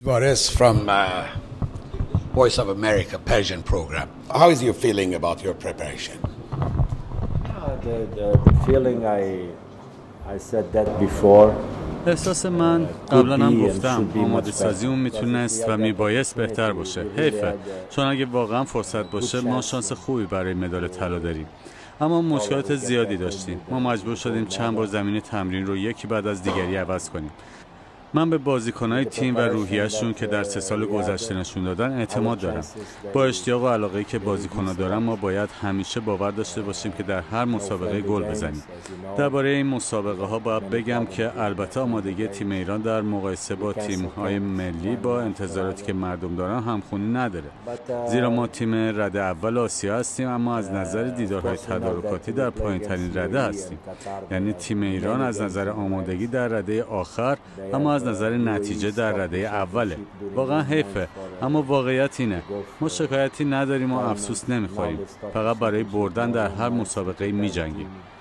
Boris from Voice of America Persian program. How is you feeling about your preparation? The feeling I said that before. احساس من قبلا هم گفتم آماده سازیمون میتونست و میبایست بهتر باشه. حیفه، چون اگه واقعا فرصت باشه ما شانس خوبی برای مدال طلا داریم. اما مشکلات زیادی داشتیم. ما مجبور شدیم چند بار زمین تمرین رو یکی بعد از دیگری عوض کنیم. من به بازیکن‌های تیم و روحیه‌شون که در 3 سال گذشته نشون دادن اعتماد دارم. با اشتیاق و علاقه‌ای که بازیکن‌ها دارن ما باید همیشه باور داشته باشیم که در هر مسابقه گل بزنیم. درباره این مسابقه‌ها باید بگم که البته آمادگی تیم ایران در مقایسه با تیم‌های ملی با انتظاراتی که مردم دارن همخوانی نداره. زیرا ما تیم رده اول آسیا هستیم، اما از نظر دیدارهای تدارکاتی در پایین‌ترین رده هستیم. یعنی تیم ایران از نظر آمادگی در رده آخر، اما از نظر نتیجه در رده اوله. واقعا حیفه، اما واقعیت اینه ما شکایتی نداریم و افسوس نمیخوریم، فقط برای بردن در هر مسابقه میجنگیم.